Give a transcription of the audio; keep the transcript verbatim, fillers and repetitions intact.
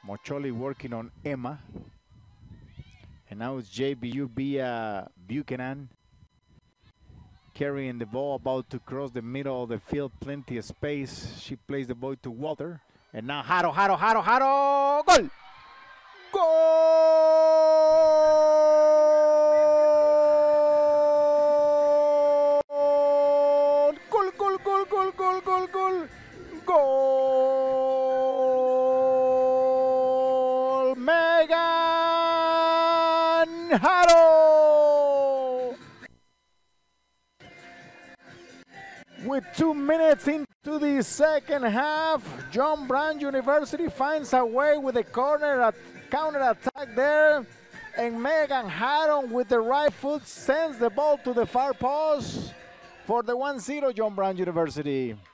Mocholi working on Emma. And now it's J B U W uh, Buchanan carrying the ball, about to cross the middle of the field, plenty of space. She plays the ball to Walter. And now Hutto, Hutto, Hutto, Hutto, goal! Goal! Goal, goal, goal, goal, goal, goal, goal, goal! Megan Hutto! With two minutes into the second half, John Brown University finds a way with a corner at counter attack there, and Megan Hutto with the right foot sends the ball to the far post for the one zero John Brown University.